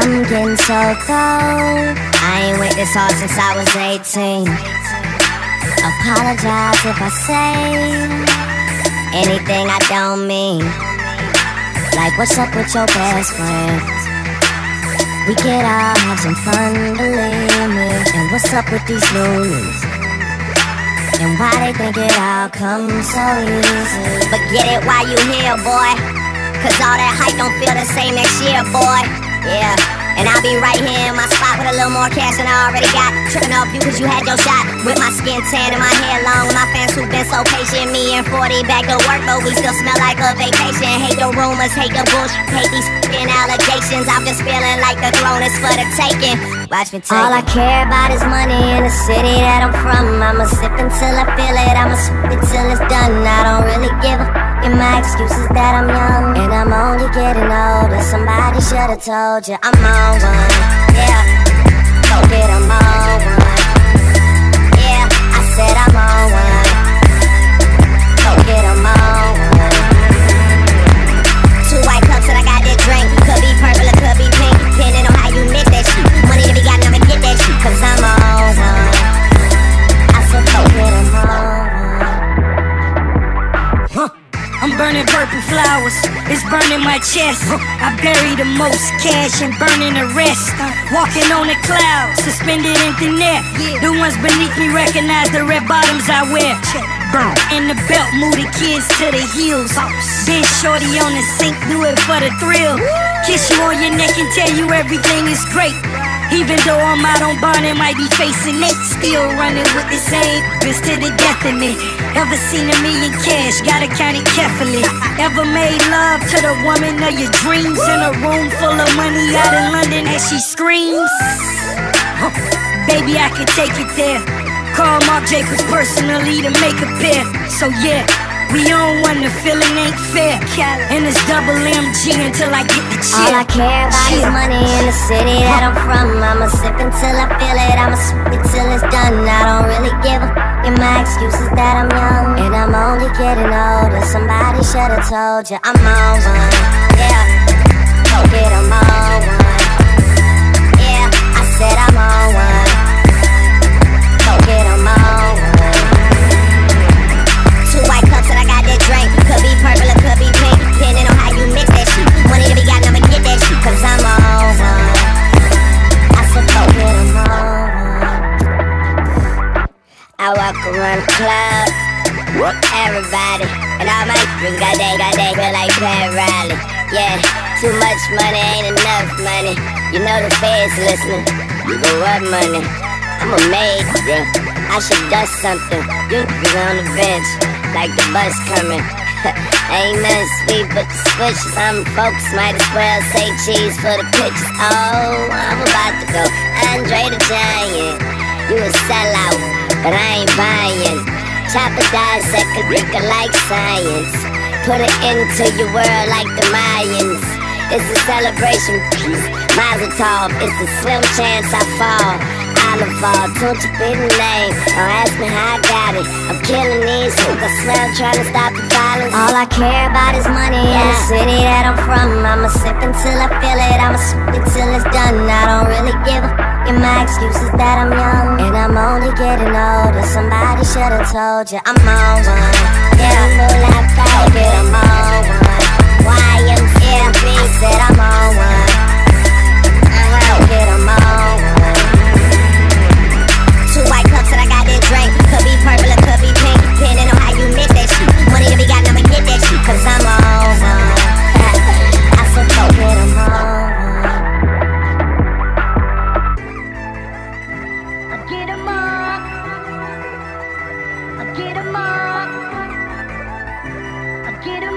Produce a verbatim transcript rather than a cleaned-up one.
I'm getting so cold. I ain't with this hard since I was eighteen. Apologize if I say anything I don't mean. Like, what's up with your best friend? We could all have some fun, believe me. And what's up with these loonies? And why they think it all comes so easy? But get it while you here, boy, cause all that hype don't feel the same next year, boy. Yeah, and I'll be right here in my spot with a little more cash than I already got. Tripping off you cause you had your shot. With my skin tan and my hair long, with my fans who've been so patient. Me and forty back to work, but we still smell like a vacation. Hate the rumors, hate the bullshit, hate these f***ing allegations. I'm just feeling like the throne is for the taking. Watch me take All it. I care about is money in the city that I'm from. I'ma sip until I feel it, I'ma sip it till it's done. I don't really give a f***, and my excuse is that I'm young, and I'm only getting older. Somebody should've told you I'm on one. Yeah, go get 'em on one. Yeah, I said I'm on one. Go get 'em on one. Two white cups and I got that drink. Could be purple or could be pink, depending on how you mix that shit. Money to be got, never get that shit, cause I'm on one. I said go get 'em on one. Huh. I'm burning purple flowers, it's burning my chest. I bury the most cash and burning the rest. Walking on the clouds, suspended in thin air. The ones beneath me recognize the red bottoms I wear. In the belt, move the kids to the heels. Been shorty on the sink, do it for the thrill. Kiss you on your neck and tell you everything is great. Even though I'm out on bond and might be facing it, still running with the same bitch to the death of me. Ever seen a million cash, gotta count it carefully. Ever made love to the woman of your dreams in a room full of money out in London as she screams? Huh. Baby, I could take it there. Call Marc Jacobs personally to make a pair. So yeah, we on one, the feeling ain't fair. And it's double M G until I get the cheer. All I care about is money in the city that I'm from. I'ma sip until I feel it, I'ma sip it till it's done. I don't really give a f***, and my excuse is that I'm young, and I'm only getting older. Somebody should've told you I'm on one. Yeah, go get 'em on one. Yeah, I said I'm on one. Go get 'em on one. Two white cups and I got that drink. Could be purple or could be pink, depending on how you mix that shit. Money to be got, never get that shit, cause I'm on one. I said go get 'em on one. I walk around the club, everybody, and all my niggas got they, got they, feel like Pat Riley. Yeah, too much money ain't enough money. You know the feds listening. You go what money? I'm a maid, yeah. I should dust something. You niggas on the bench, like the bus coming. Ain't nothing sweet but the switch. Some folks might as well say cheese for the pictures. Oh, I'm about to go Andre the Giant. You a sellout, but I ain't buying. Chopper dissect a nigga like science. Put it into your world like the Mayans. It's a celebration, Mazel Tov. It's a slim chance I fall. Oliver, don't you be the name. Don't ask me how I got it. I'm killing these hooks, I swear I'm trying to stop the violence. All I care about is money yeah. in the city that I'm from. I'ma sip until I feel it, I'ma sip it till it's done. I don't really give a f***, and my excuse is that I'm young, and I'm only getting older. Somebody should've told you I'm on one. Yeah, move like that, get 'em on one. Y M C A, I said I'm on one. Uh-huh, get 'em on one. Two white cups and I got that drink. Could be purple or could be pink, depending on how you mix that shit. Money to be got, never get that shit, cause I'm on one. I said go get 'em on one. I get 'em on. I get 'em on. I get 'em